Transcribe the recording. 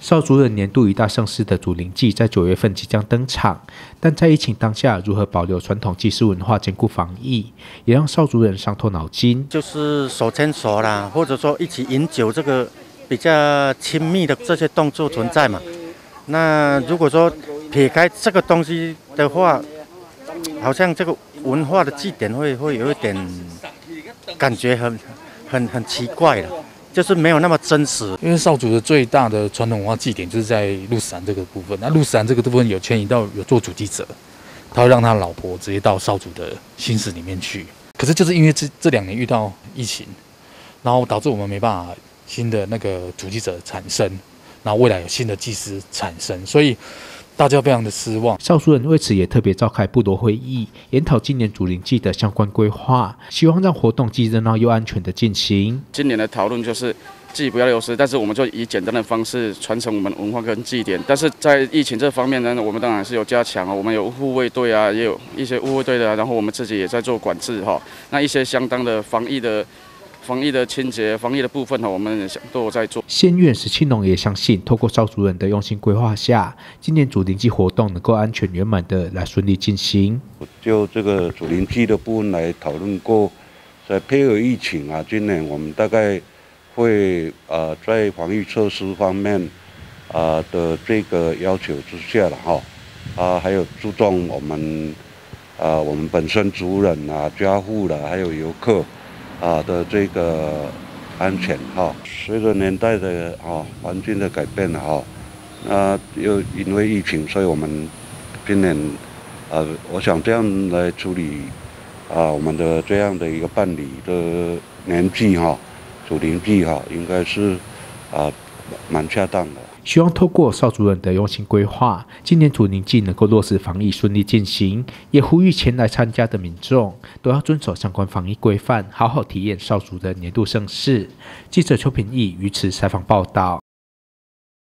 邵主任年度一大盛事的祖灵祭在9月份即将登场，但在疫情当下，如何保留传统祭祀文化，兼顾防疫，也让邵主任伤透脑筋。 就是手牵手啦，或者说一起饮酒，这个比较亲密的这些动作存在嘛。那如果说撇开这个东西的话，好像这个文化的祭典会有一点感觉很奇怪了。就是没有那么真实， 因为邵族的最大的传统文化祭典就是在鹿石兰这个部分。那鹿石兰这个部分有迁移到有做主祭者，他会让他老婆直接到邵族的新祠里面去。可是就是因为这2年遇到疫情，然后导致我们没办法新的那个主祭者产生，然后未来有新的祭司产生，所以大家非常的失望。 邵主任为此也特别召开部落会议，研讨今年祖灵祭的相关规划，希望让活动既热闹又安全的进行。 今年的讨论就是祭不要流失，但是我们就以简单的方式传承我们文化跟祭典。但是在疫情这方面呢，我们当然是有加强我们有护卫队啊，也有一些护卫队的，然后我们自己也在做管制哈。那一些相当的防疫的清洁、防疫的部分我们都有在做。 县院石庆龙也相信，透过邵主任的用心规划下，今年祖灵祭活动能够安全圆满的来顺利进行。 就这个祖灵祭的部分来讨论过，在配合疫情啊，今年我们大概会在防疫措施方面的这个要求之下了哈，还有注重我们本身族人啊、家户啦，还有游客的这个安全哈。随着年代的环境的改变哈，那又因为疫情，所以我们今年我想这样来处理我们的这样的一个办理的年祭哈，祖灵祭哈，应该是蛮恰当的。 希望透过邵主任的用心规划，今年祖灵祭能够落实防疫顺利进行，也呼吁前来参加的民众都要遵守相关防疫规范，好好体验邵族的年度盛事。记者邱品义于此采访报道。